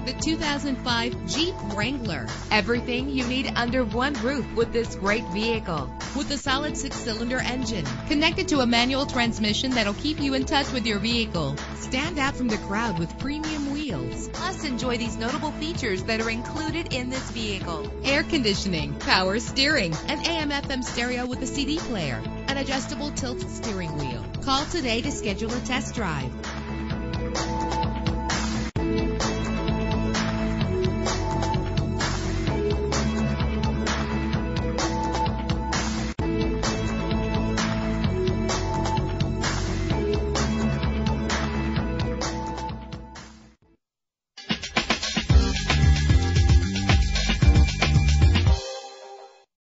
the 2005 Jeep Wrangler. Everything you need under one roof with this great vehicle. With a solid 6-cylinder engine connected to a manual transmission that'll keep you in touch with your vehicle. Stand out from the crowd with premium wheels. Plus, enjoy these notable features that are included in this vehicle: air conditioning, power steering, an AM/FM stereo with a CD player, an adjustable tilt steering wheel. Call today to schedule a test drive.